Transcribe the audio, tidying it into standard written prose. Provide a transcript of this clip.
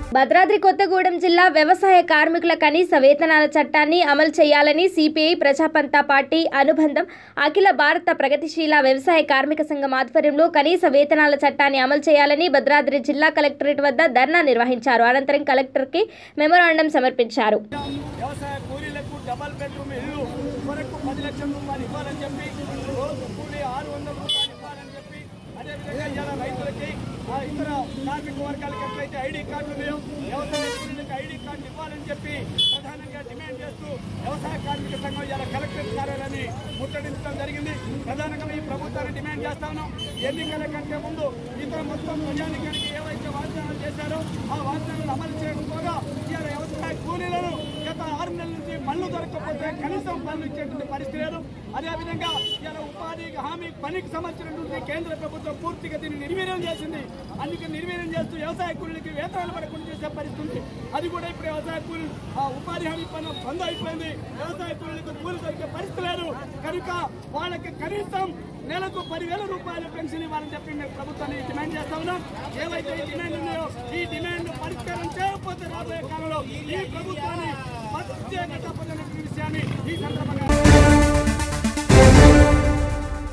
భద్రాద్రి కొత్తగూడెం జిల్లా వ్యవసాయ కార్మికుల కనీస వేతనాల చట్టాన్ని అమలు చేయాలని సిపిఐ ప్రజాపంతా పార్టీ అనుబంధం అఖిల భారత ప్రగతిశీల వ్యవసాయ కార్మిక సంఘం ఆధ్వర్యంలో కనీస వేతనాల చట్టాన్ని అమలు చేయాలని భద్రాద్రి జిల్లా కలెక్టరేట్ వద్ద ధర్నా నిర్వహించారు. అనంతరం కలెక్టర్కి మెమోరాండం సమర్పించారు. ఇతర కార్మిక వర్గాలకు ఎట్లయితే ఐడి కార్డు ఉన్నాయో వ్యవసాయ కూలీలకు ఐడి కార్డు ఇవ్వాలని చెప్పి ప్రధానంగా డిమాండ్ చేస్తూ వ్యవసాయ కార్మిక సంఘం ఇలా కలెక్టర్ కార్యాలయాన్ని ముట్టడించడం జరిగింది. ప్రధానంగా ఈ ప్రభుత్వాన్ని డిమాండ్ చేస్తా ఉన్నాం. ఎన్నికల కంటే ముందు ఇతర మొత్తం ప్రజానికానికి ఏవైతే వాగ్దానాలు చేశారో ఆ వాగ్దానాలు అమలు చేయడం ద్వారా ఇలా వ్యవసాయ కూలీలను గత 6 నెలల నుంచి పనులు దొరకకపోతే కనీసం పనులు ఇచ్చేటువంటి పరిస్థితి లేదు. అదేవిధంగా ఇలా ఉపాధి హామీ పనికి సంబంధించినటువంటి కేంద్ర ప్రభుత్వం పూర్తిగా దీన్ని నిర్వీర్యం చేసింది. అందుకే నిర్వీర్యం చేస్తూ వ్యవసాయ కూలీలకి వేతనాలు పడకుండా చేసే పరిస్థితి. అది కూడా ఇప్పుడు వ్యవసాయ కూలీలు ఉపాధి హామీ పని బంద్ అయిపోయింది. వ్యవసాయ కూలీలకు కూలి దొరికే పరిస్థితి లేదు. కనుక వాళ్ళకి కనీసం నెలకు 10,000 రూపాయల పెన్షన్ ఇవ్వాలని చెప్పి మేము ప్రభుత్వాన్ని డిమాండ్ చేస్తా ఉన్నాం. ఏవైతే ఈ డిమాండ్ ఉన్నాయో ఈ డిమాండ్ పరిష్కారం చేయకపోతే రాబోయే కాలంలో ఈ ప్రభుత్వాన్ని ప్రత్యేక తప్పదనే విషయాన్ని ఈ సందర్భంగా